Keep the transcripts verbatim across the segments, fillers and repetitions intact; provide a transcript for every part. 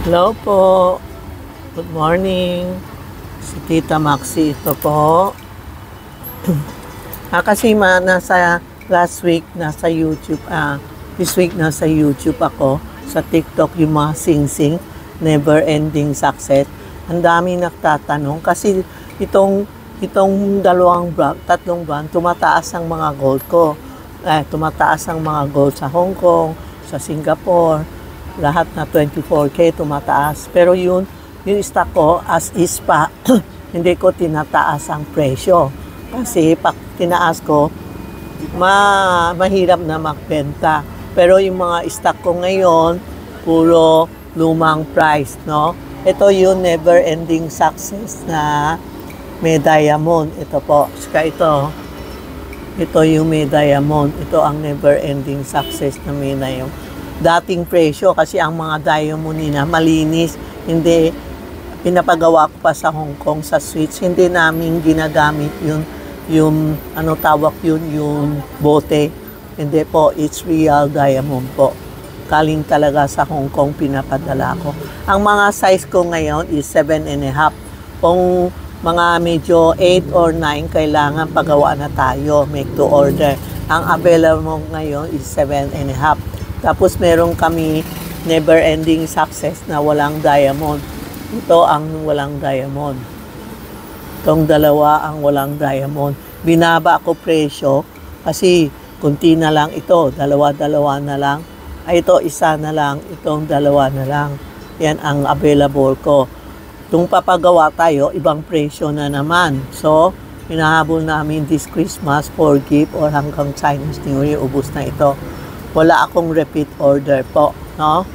Hello po. Good morning. Si Tita Maxi ito po. ah, kasi ma, nasa last week nasa YouTube, ah, this week nasa YouTube ako. Sa TikTok yung mga sing-sing, never ending success. Ang dami nagtatanong kasi itong itong dalawang brand, tatlong brand, tumataas ang mga gold ko. Eh, tumataas ang mga gold sa Hong Kong, sa Singapore, lahat na twenty-four K tumataas. Pero yun, yung stock ko as is pa, hindi ko tinataas ang presyo. Kasi pag tinaas ko, ma mahirap na magbenta. Pero yung mga stock ko ngayon, puro lumang price, no? Ito yung never ending success na may diamond. Ito po, saka ito. Ito yung may diamond. Ito ang never ending success na may diamond. Dating presyo kasi ang mga diamond nila malinis, hindi pinapagawa ko pa sa Hong Kong sa Switch, hindi namin ginagamit yun yung ano tawag yun yung bote, hindi po, it's real diamond po, kaling talaga sa Hong Kong pinapadala ko. Ang mga size ko ngayon is seven and a half. Kung mga medyo eight or nine kailangan pagawa na tayo, make to order. Ang available ngayon is seven and a half. Tapos meron kami never ending success na walang diamond. Ito ang walang diamond. Itong dalawa ang walang diamond. Binaba ko presyo kasi kunti na lang ito. Dalawa-dalawa na lang. Ay ito isa na lang. Itong dalawa na lang. Yan ang available ko. Kung papagawa tayo, ibang presyo na naman. So, hinahabol namin this Christmas for gift or hanggang Chinese New Year. Ubus na ito. Wala akong repeat order po, no?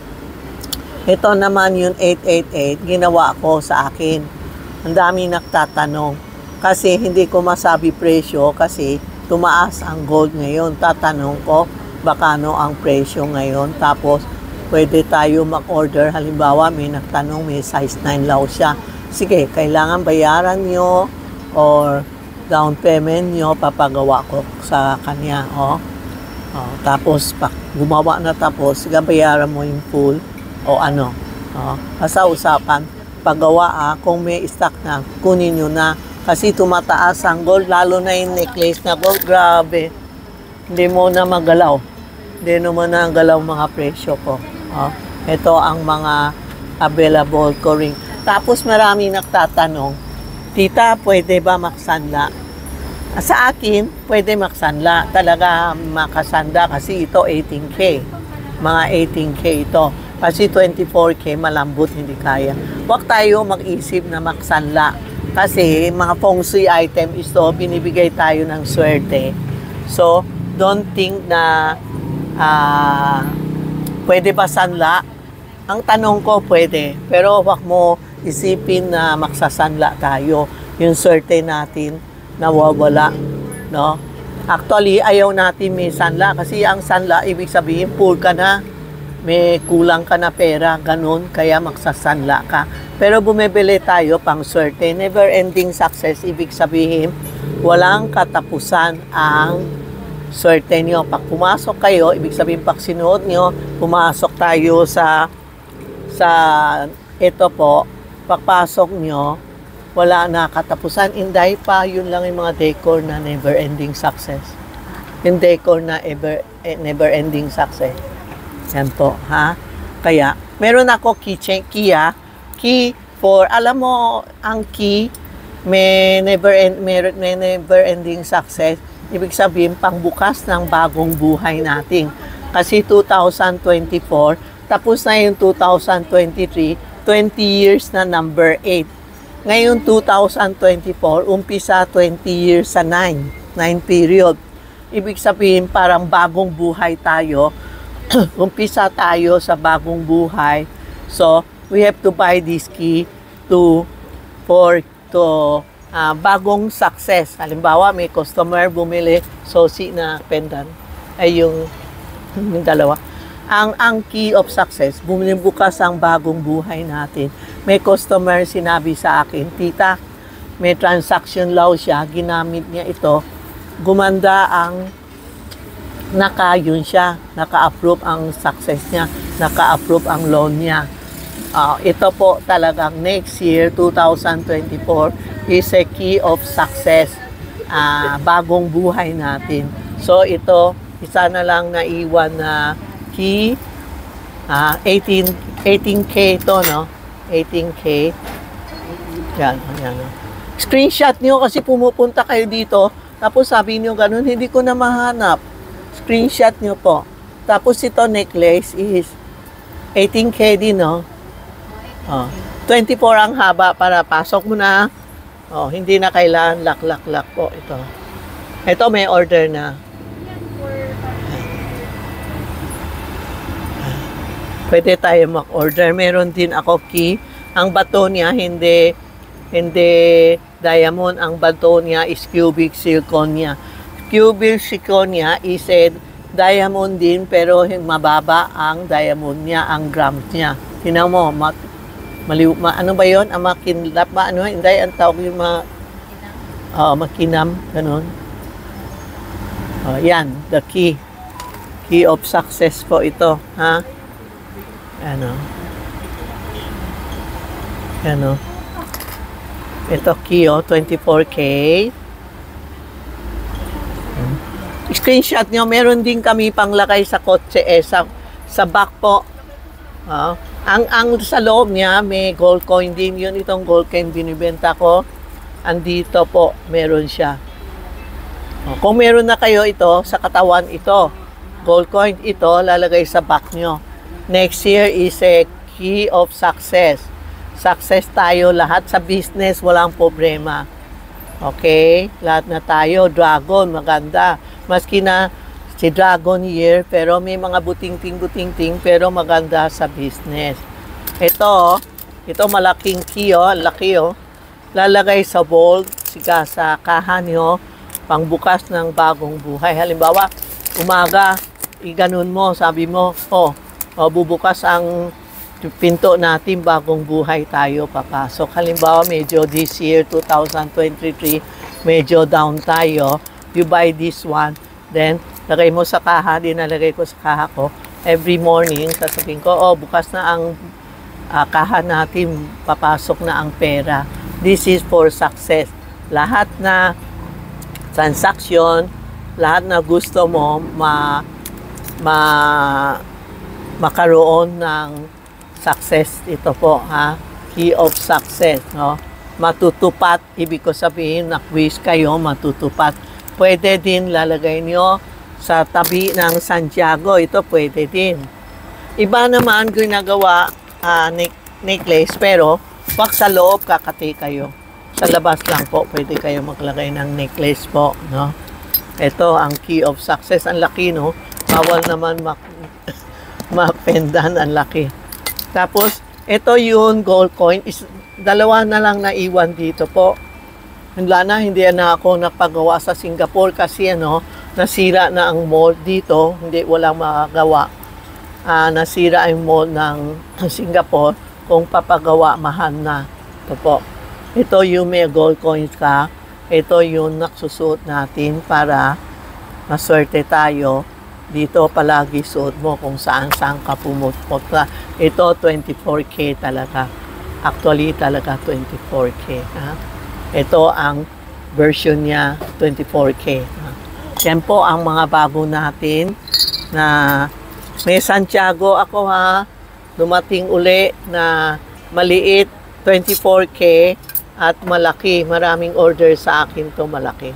Ito naman yung eight eight eight, ginawa ko sa akin. Ang dami nagtatanong. Kasi hindi ko masabi presyo kasi tumaas ang gold ngayon. Tatanong ko, bakano ang presyo ngayon. Tapos, pwede tayo mag-order. Halimbawa, may nagtanong, may size nine law siya. Sige, kailangan bayaran nyo or down payment nyo, papagawa ko sa kanya, oh. Oh, tapos, pag gumawa na tapos, sige, bayaran mo yung full o ano. Oh, basta usapan, paggawa ah, kung may stock na, kunin nyo na. Kasi tumataas ang gold, lalo na yung necklace na gold, grabe. Hindi mo na magalaw. Hindi mo na galaw mga presyo ko. Oh, ito ang mga available ko ring. Tapos marami nagtatanong, Tita, pwede ba maksanla? Sa akin, pwede maksanla. Talaga makasanda kasi ito eighteen K. Mga eighteen K ito. Kasi twenty-four K malambot, hindi kaya. Huwag tayo mag-isip na maksanla. Kasi mga feng shui item ito, binibigay tayo ng swerte. So, don't think na uh, pwede ba sanla? Ang tanong ko, pwede. Pero huwag mo isipin na maksasanla tayo. Yung swerte natin, nawawala, no? Actually, ayaw natin may sanla kasi ang sanla, ibig sabihin, poor ka na, may kulang ka na pera, ganun, kaya magsasanla ka. Pero bumibili tayo pang swerte, never ending success, ibig sabihin, walang katapusan ang swerte nyo. Pag pumasok kayo, ibig sabihin, pag sinuot nyo, pumasok tayo sa, sa, ito po, pagpasok nyo, wala na katapusan. Inday pa, yun lang yung mga decor na never-ending success. Yung decor na ever, eh, never-ending success. Yan po, ha? Kaya, meron ako keychain, key, ha? Key for, alam mo, ang key, may never-ending may, may never-ending success. Ibig sabihin, pangbukas ng bagong buhay natin. Kasi two thousand twenty-four, tapos na yung two thousand twenty-three, twenty years na number eight. Ngayon, two thousand twenty-four, umpisa twenty years sa nine, nine period. Ibig sabihin, parang bagong buhay tayo. Umpisa tayo sa bagong buhay. So, we have to buy this key to, for, to, uh, bagong success. Halimbawa, may customer bumili, sosi na pendant. Ay, yung, yung dalawa. Ang, ang key of success, bumubukas ang bagong buhay natin. May customer sinabi sa akin, Tita, may transaction law siya, ginamit niya ito, gumanda ang naka yun siya, naka-approve ang success niya, naka-approve ang loan niya. Ah, ito po talagang next year, two thousand twenty-four, is a key of success. Ah, bagong buhay natin. So ito, isa na lang naiwan na key. Ah, eighteen, eighteen K ito, no? eighteen K. Yan, yan. Screenshot nyo kasi pumupunta kayo dito. Tapos sabi nyo ganun, hindi ko na mahanap. Screenshot nyo po. Tapos ito necklace is eighteen K din, no? Oh, twenty-four ang haba para pasok mo na. Oh, hindi na kailangan lock, lock, lock po ito. Ito may order na. Pwede tayo mag-order. Meron din ako key. Ang bato niya hindi hindi diamond. Ang bato niya is cubic zirconia. Cubic zirconia is a diamond din pero mababa ang diamond niya, ang grams niya. Tingnan mo, mat Maliw, ma, ano ba yon? Ang makinlap ba? Ano? Hindi, ang tawag yung ma, uh, makinam. Ganun. Uh, yan, the key. Key of success po ito. Ha? Ano? Ano? Ito key, oh, twenty-four K. Hmm. Screenshot nyo. Meron din kami panglakay sa kotse, eh, sa, sa back po. Uh, ang ang sa loob niya may gold coin din yun, itong gold coin binibenta ko. Andito po meron siya. O, kung meron na kayo ito sa katawan, ito gold coin, ito lalagay sa back nyo. Next year is a key of success. Success tayo lahat sa business, walang problema. Okay, lahat na tayo. Dragon, maganda, maski na si Dragon Year, pero may mga buting-ting-buting-ting, pero maganda sa business. Ito, ito malaking key, oh, laki, oh. Lalagay sa vault, siga sa kaha nyo, pangbukas ng bagong buhay. Halimbawa, umaga, iganon mo, sabi mo, oh, oh, bubukas ang pinto natin, bagong buhay tayo papasok. Halimbawa, medyo this year, two thousand twenty-three, medyo down tayo, you buy this one, then, lagay mo sa kaha, dinalagay ko sa kaha ko. Every morning, sasabihin ko, oh, bukas na ang uh, kaha natin, papasok na ang pera. This is for success. Lahat na transaction, lahat na gusto mo, ma, ma, makaroon ng success. Ito po, ha? Key of success, no? Matutupad, ibig ko sabihin, na-quiz kayo, matutupad. Pwede din lalagay nyo sa tabi ng Santiago, ito pwede din. Iba naman ginagawa uh, necklace, pero wag sa loob kakati kayo. Sa labas lang po pwede kayo maglagay ng necklace po, no? Ito ang key of success, ang laki, no? Bawal naman mak mapendan, ang laki. Tapos ito yung gold coin, is dalawa na lang naiwan dito po. Wala na, hindi na ako napagawa sa Singapore kasi ano, nasira na ang mall dito, hindi walang magagawa. Uh, nasira ang mall ng Singapore, kung papagawa, mahal na. Ito po. Ito yung may gold coins ka, ito yung naksusuot natin para maswerte tayo. Dito palagi suot mo kung saan-saan ka pumupunta. Ito twenty-four K talaga. Actually talaga twenty-four K. Ha? Ito ang version niya, twenty-four K. Yan po ang mga bago natin na may Santiago ako, ha. Dumating uli na maliit, twenty-four K, at malaki. Maraming order sa akin to malaki.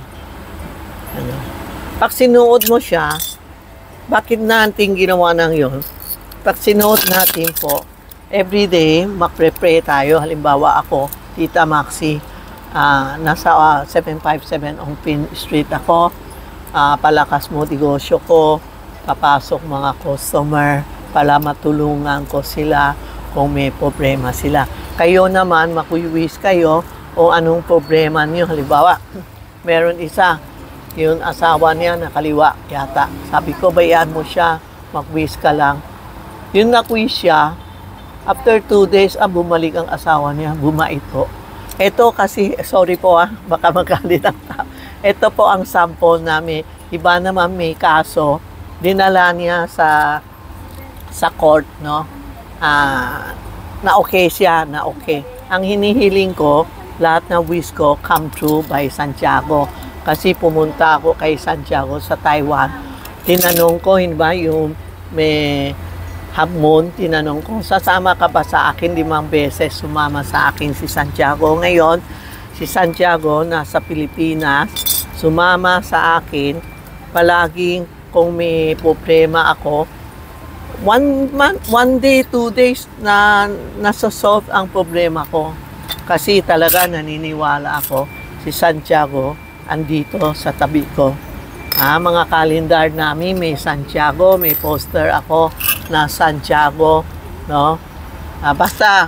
Ano? Pag sinuot mo siya, bakit natin ginawa ng yun? Pag sinuot natin po, everyday, mag-pre-pray tayo. Halimbawa ako, Tita Maxi, uh, nasa uh, seven five seven Ongpin Street ako. Uh, palakas mo negosyo ko, papasok mga customer, para matulungan ko sila kung may problema sila. Kayo naman, makuiwis kayo o anong problema niyo. Halimbawa, meron isa, yung asawa niya nakaliwa yata. Sabi ko, bayan mo siya, mag-wish ka lang. Yung na-quiz siya, after two days, ah, bumalik ang asawa niya, bumait po. Ito kasi, sorry po ah, baka magalit ang tao. Ito po ang sample namin. Iba naman may kaso, dinala niya sa sa court, no? Ah, na okay siya, na okay. Ang hinihiling ko, lahat ng wish ko come true by Santiago. Kasi pumunta ako kay Santiago sa Taiwan. Tinanong ko, hindi ba, yung may half moon, tinanong ko, sasama ka ba sa akin? Limang beses sumama sa akin si Santiago. Ngayon, si Santiago nasa Pilipinas, sumama sa akin. Palaging kung may problema ako, one month, one day, two days na nasosolve ang problema ko. Kasi talaga naniniwala ako, si Santiago andito sa tabi ko. Ah, mga kalendar namin, may Santiago, may poster ako na Santiago, no? Ah, basta,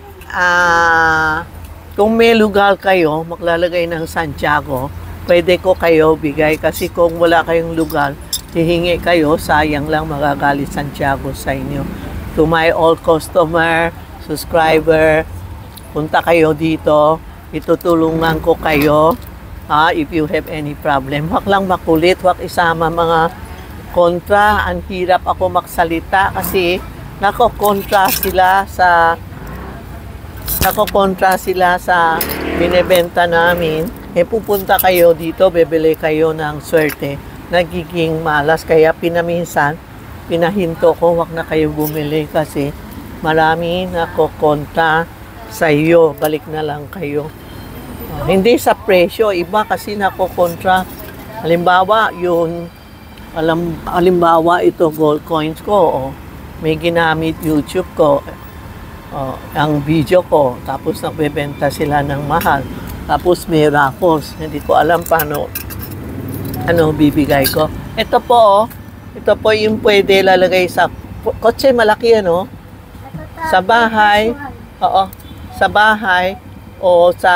ah, kung may lugar kayo, maglalagay ng Santiago, pwede ko kayo bigay. Kasi kung wala kayong lugar, hihingi kayo, sayang lang magagalit Santiago sa inyo. To my all customer, subscriber, punta kayo dito, itutulungan ko kayo. Ha, if you have any problem, wag lang makulit, wag isama mga kontra. Ang hirap ako magsalita kasi nako-kontra sila sa nako-kontra sila sa binebenta namin. Eh pupunta kayo dito, bebili kayo ng swerte. Nagiging malas, kaya pinaminsan, pinahinto ko, wag na kayo bumili kasi marami nako-kontra sa iyo. Balik na lang kayo. Uh, hindi sa presyo, iba kasi nako-kontra. Halimbawa, yun, alam, halimbawa ito gold coins ko, oh, may ginamit YouTube ko, oh, ang video ko, tapos nagbebenta sila ng mahal, tapos may raffles, hindi ko alam paano, ano bibigay ko. Ito po, oh, ito po yung pwede lalagay sa kotse, malaki ano, sa bahay, oo, sa bahay, o sa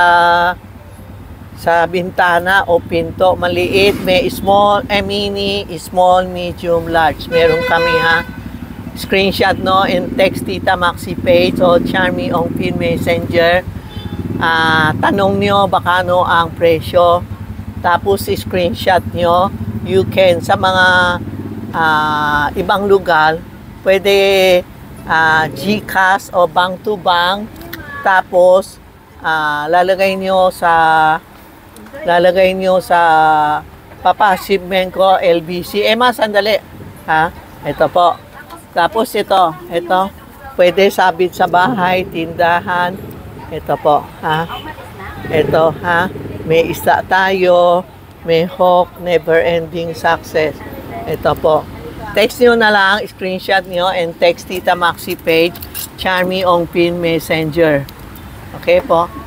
sa bintana o pinto, maliit, may small, eh, mini, small, medium, large. Meron kami ha. Screenshot no, and text Tita Maxi page o Charmy on Pin Messenger. Uh, tanong nyo baka no ang presyo. Tapos screenshot nyo. You can sa mga uh, ibang lugar, pwede uh, GCash o bank to bank. Tapos uh, lalagay nyo sa lalagay nyo sa papashipment ko, L B C. Emma, sandali. Ha? Ito po. Tapos ito. Ito. Pwede sabit sa bahay, tindahan. Ito po. Ha? Ito. Ha? May isa tayo. May hope. Never ending success. Ito po. Text nyo na lang. Screenshot nyo and text Tita Maxi page. Charmy on Pin Messenger. Okay po.